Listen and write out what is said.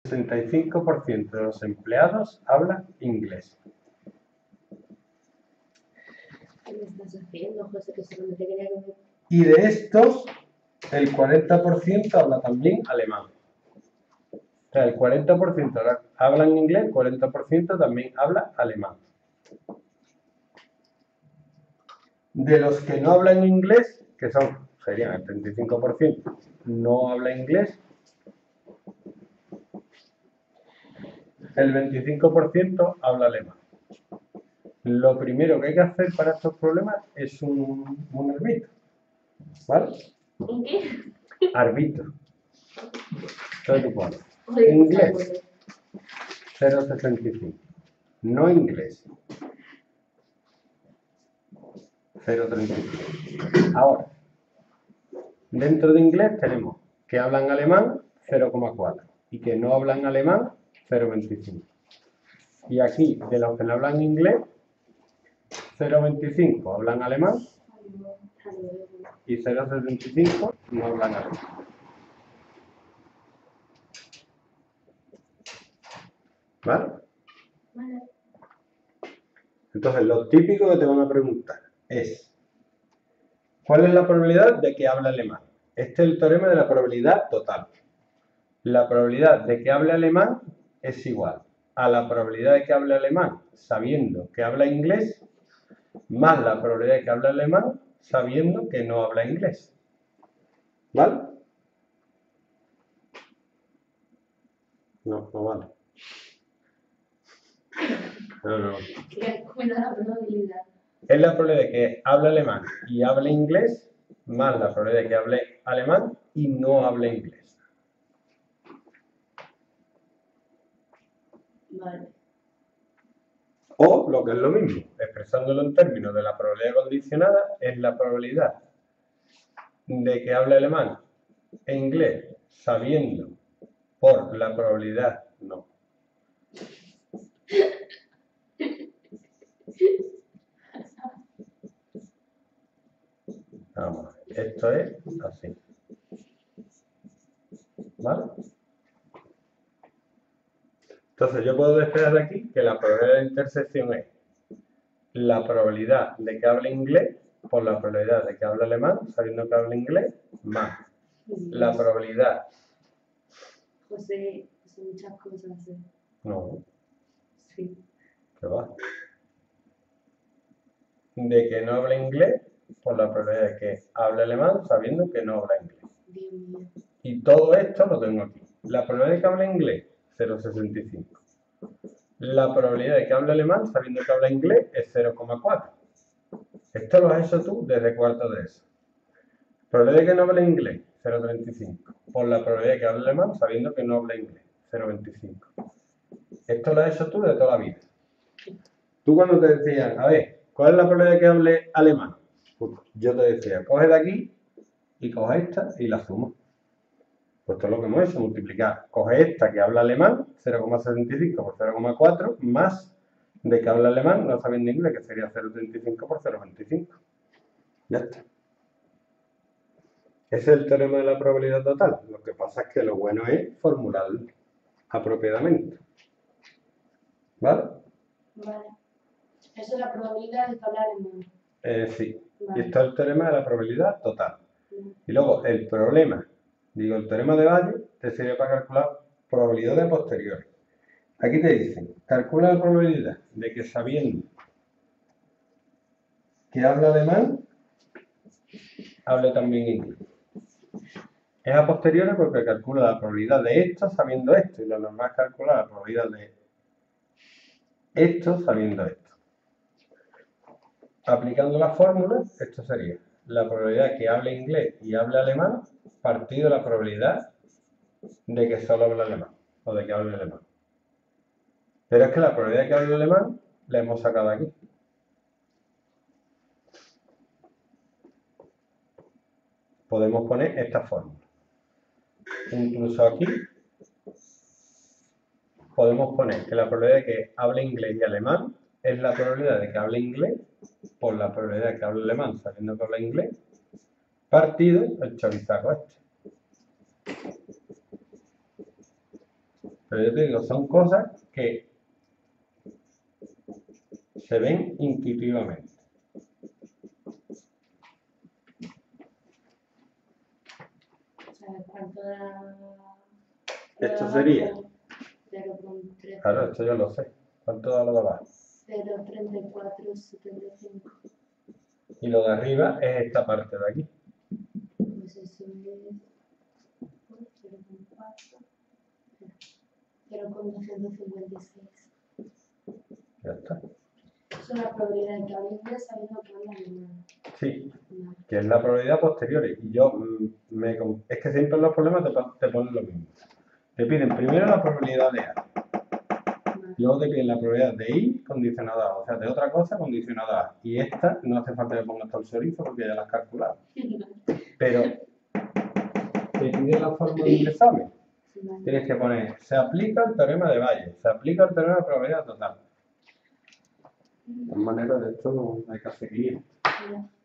65% de los empleados hablan inglés. ¿Qué me estás haciendo, José? Que solamente quería que me... Y de estos, el 40% habla también alemán. O sea, el 40% hablan inglés, el 40% también habla alemán. De los que no hablan inglés, que serían el 35%, no habla inglés, el 25% habla alemán. Lo primero que hay que hacer para estos problemas es un arbitro, ¿vale? ¿Un qué? Arbitro. Entonces tú pones Oye, inglés, 0,65. No inglés, 0,35. Ahora, dentro de inglés tenemos que hablan alemán, 0,4. Y que no hablan alemán, 0,25. Y aquí, de los que no hablan inglés, 0,25 hablan alemán y 0,75 no hablan alemán. ¿Vale? Vale. Entonces, lo típico que te van a preguntar es ¿cuál es la probabilidad de que hable alemán? Este es el teorema de la probabilidad total. La probabilidad de que hable alemán es igual a la probabilidad de que hable alemán sabiendo que habla inglés más la probabilidad de que hable alemán sabiendo que no habla inglés. ¿Vale? No vale. No. ¿Cuál es la probabilidad? Es la probabilidad de que hable alemán y hable inglés más la probabilidad de que hable alemán y no hable inglés. Vale. O, lo que es lo mismo, expresándolo en términos de la probabilidad condicionada, es la probabilidad de que hable alemán e inglés sabiendo por la probabilidad, no. Vamos a ver, esto es así. ¿Vale? Entonces yo puedo despejar de aquí que la probabilidad de intersección es la probabilidad de que hable inglés por la probabilidad de que hable alemán, sabiendo que hable inglés, más la probabilidad. José, son muchas cosas. No, Sí. ¿qué va? De que no hable inglés por la probabilidad de que hable alemán, sabiendo que no habla inglés. Dios mío. Y todo esto lo tengo aquí. La probabilidad de que hable inglés, 0,65. La probabilidad de que hable alemán, sabiendo que habla inglés, es 0,4. Esto lo has hecho tú desde cuarto de eso. Probabilidad de que no hable inglés, 0,35. Por la probabilidad de que hable alemán, sabiendo que no habla inglés, 0,25. Esto lo has hecho tú de toda la vida. Tú cuando te decían, a ver, ¿cuál es la probabilidad de que hable alemán? Pues yo te decía, coge de aquí y coge esta y la suma. Pues esto es lo que hemos hecho, multiplicar. Coge esta que habla alemán, 0,75 por 0,4, más de que habla alemán, no sabiendo inglés, que sería 0,35 por 0,25. Ya está. Ese es el teorema de la probabilidad total. Lo que pasa es que lo bueno es formularlo apropiadamente. ¿Vale? Vale. Eso es la probabilidad de que hablar alemán. Sí. Vale. Y esto es el teorema de la probabilidad total. Y luego el problema, el teorema de Bayes, te sirve para calcular probabilidades posteriores. Aquí te dicen, calcula la probabilidad de que sabiendo que habla alemán, hable también inglés. Es a posteriori porque calcula la probabilidad de esto sabiendo esto, y lo normal es calcular la probabilidad de esto sabiendo esto. Aplicando la fórmula, esto sería la probabilidad que hable inglés y hable alemán partido de la probabilidad de que solo hable alemán o de que hable alemán. Pero es que la probabilidad de que hable alemán la hemos sacado aquí. Podemos poner esta fórmula. Incluso aquí podemos poner que la probabilidad de que hable inglés y alemán es la probabilidad de que hable inglés por la probabilidad de que hable alemán sabiendo que habla inglés partido el chorizaco este. Pero yo te digo, son cosas que se ven intuitivamente. ¿Sabes cuánto da? Esto sería, 0,3. claro, esto yo lo sé. ¿Cuánto da lo de abajo? 0,3475. Y lo de arriba es esta parte de aquí. Pues eso es 0,4. 0,256. Ya está. Es una probabilidad de que hable inglés sabiendo que habla alemán. Sí, Vale. que es la probabilidad posterior. Y yo, es que siempre en los problemas te ponen lo mismo. Te piden primero la probabilidad de A. Vale. Luego te piden la probabilidad de I condicionada a, o sea, de otra cosa condicionada a. Y esta no hace falta que pongas todo el chorizo porque ya la has calculado. Pero te piden la fórmula del examen. Vale. Tienes que poner, se aplica el teorema de Bayes, se aplica el teorema de probabilidad total. De manera, de esto no hay que seguir. Ya.